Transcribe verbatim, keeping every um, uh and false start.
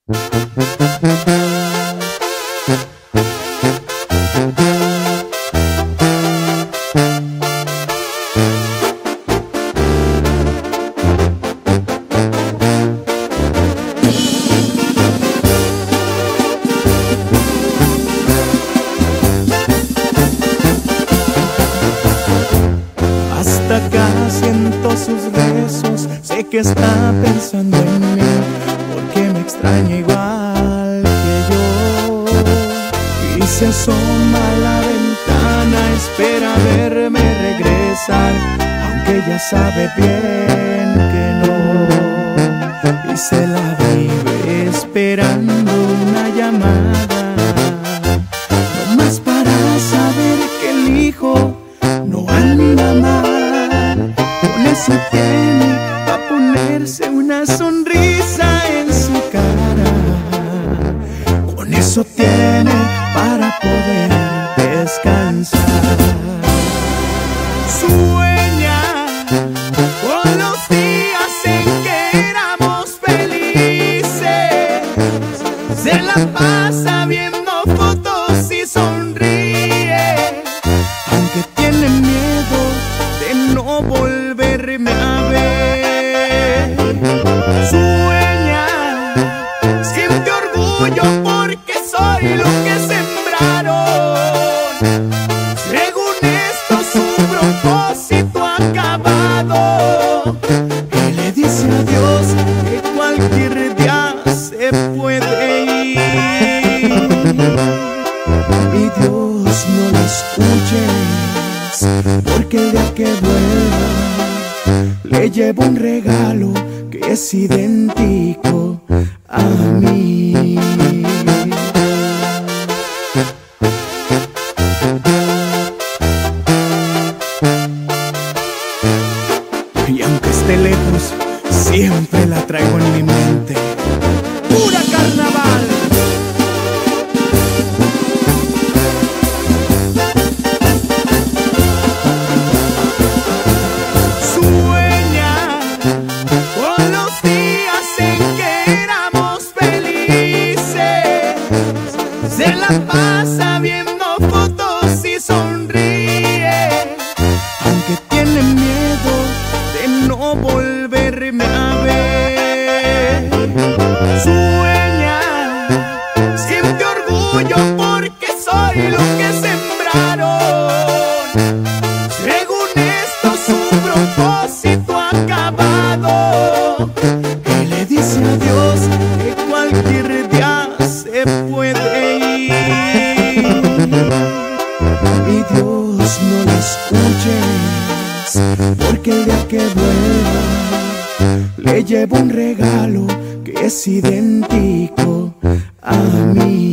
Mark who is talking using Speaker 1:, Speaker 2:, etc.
Speaker 1: Hasta acá siento sus besos, sé que está pensando en mí, porque me extraña igual que yo. Y se asoma a la ventana, espera verme regresar, aunque ya sabe bien que no. Y se la vive esperando una llamada, nomás para saber que el hijo no anda mal. Con eso tiene pa' ponerse una sonrisa en su cara, con eso tiene para poder descansar. Sueña con los días en que éramos felices, se la pasa viendo fotos y sonríe, aunque tiene miedo de no volverme a ver. Sueña, siente orgullo porque soy lo que sembraron. Según esto su propósito acabado, y le dice a Dios que cualquier día se puede ir. Mi Dios, no lo escuches, porque el día que vuelva le llevo un regalo que es idéntico a mí. Y aunque esté lejos, siempre la traigo en mi mente. ¡Pura carnaval! Se la pasa viendo fotos y sonríe, aunque tiene miedo de no volverme a ver. Sueña, siente orgullo porque soy lo que sembraron. Según esto su propósito acabado, y le dice a Dios que cualquier día se puede ir. Mi Dios, no lo escuches, porque el día que vuelva le llevo un regalo que es idéntico a mí.